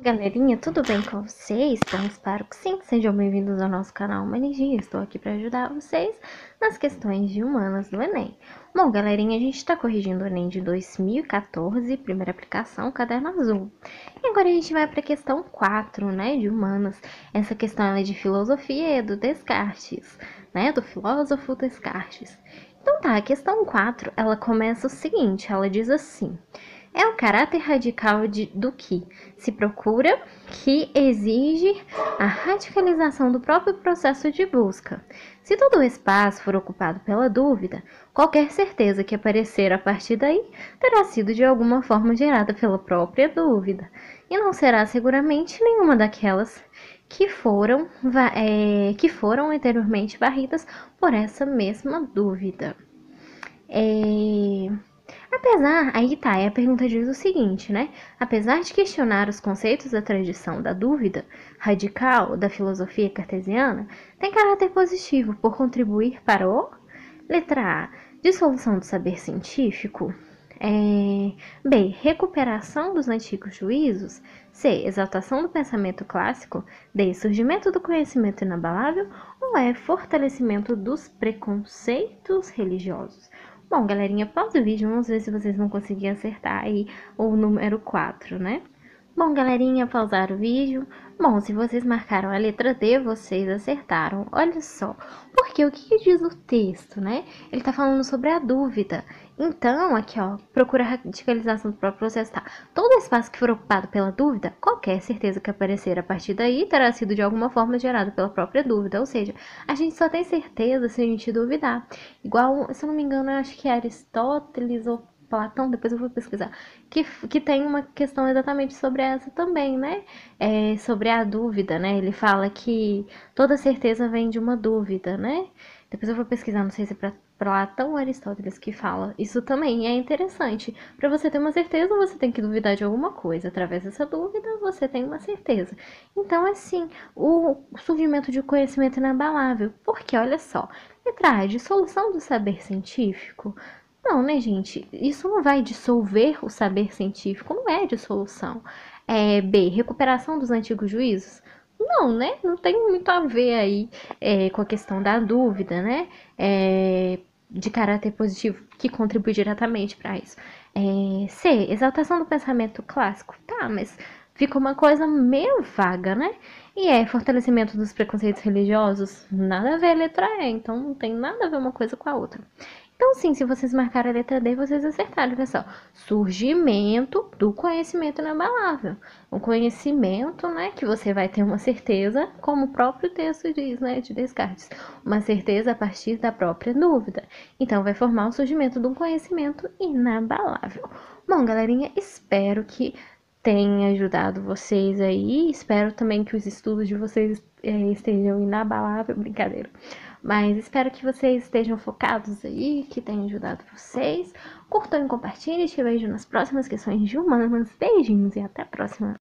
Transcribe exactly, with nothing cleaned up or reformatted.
Galerinha, tudo bem com vocês? Então, espero que sim. Sejam bem-vindos ao nosso canal Humanigia. Estou aqui para ajudar vocês nas questões de humanas do Enem. Bom, galerinha, a gente está corrigindo o Enem de dois mil e quatorze, primeira aplicação, caderno azul. E agora a gente vai para a questão quatro, né, de humanas. Essa questão ela é de filosofia e do Descartes, né, do filósofo Descartes. Então tá, a questão quatro, ela começa o seguinte, ela diz assim: é o caráter radical de, do que se procura, que exige a radicalização do próprio processo de busca. Se todo o espaço for ocupado pela dúvida, qualquer certeza que aparecer a partir daí terá sido de alguma forma gerada pela própria dúvida, e não será seguramente nenhuma daquelas que foram, é, que foram anteriormente varridas por essa mesma dúvida. É... Apesar, aí tá, aí a pergunta diz o seguinte, né? Apesar de questionar os conceitos da tradição da dúvida radical da filosofia cartesiana, tem caráter positivo por contribuir para o letra A, dissolução do saber científico, é, B, recuperação dos antigos juízos, C, exaltação do pensamento clássico, D, surgimento do conhecimento inabalável, ou E, fortalecimento dos preconceitos religiosos. Bom, galerinha, pausa o vídeo, vamos ver se vocês vão conseguir acertar aí o número quatro, né? Bom, galerinha, pausar o vídeo. Bom, se vocês marcaram a letra D, vocês acertaram. Olha só, porque o que, que diz o texto, né? Ele tá falando sobre a dúvida. Então, aqui, ó, procura a radicalização do próprio processo, tá? Todo espaço que for ocupado pela dúvida, qualquer certeza que aparecer a partir daí terá sido de alguma forma gerado pela própria dúvida. Ou seja, a gente só tem certeza se a gente duvidar. Igual, se eu não me engano, eu acho que Aristóteles ou Platão, depois eu vou pesquisar, que, que tem uma questão exatamente sobre essa também, né? É, sobre a dúvida, né? Ele fala que toda certeza vem de uma dúvida, né? Depois eu vou pesquisar, não sei se é para Platão ou Aristóteles que fala. Isso também é interessante. Para você ter uma certeza, você tem que duvidar de alguma coisa. Através dessa dúvida, você tem uma certeza. Então, assim, o surgimento de conhecimento inabalável. Porque, olha só, letra A, dissolução do saber científico. Não, né, gente? Isso não vai dissolver o saber científico, não é dissolução. É, B, recuperação dos antigos juízos? Não, né? Não tem muito a ver aí é, com a questão da dúvida, né? É, de caráter positivo, que contribui diretamente para isso. É, C, exaltação do pensamento clássico. Tá, mas fica uma coisa meio vaga, né? E é fortalecimento dos preconceitos religiosos? Nada a ver a letra E, então não tem nada a ver uma coisa com a outra. Então, sim, se vocês marcaram a letra D, vocês acertaram, olha só. Surgimento do conhecimento inabalável. Um conhecimento, né, que você vai ter uma certeza, como o próprio texto diz, né, de Descartes. Uma certeza a partir da própria dúvida. Então, vai formar o surgimento de um conhecimento inabalável. Bom, galerinha, espero que tenha ajudado vocês aí. Espero também que os estudos de vocês é, estejam inabaláveis, brincadeira. Mas espero que vocês estejam focados aí, que tenha ajudado vocês. Curtam e compartilhem. Te vejo nas próximas questões de humanas. Beijinhos e até a próxima.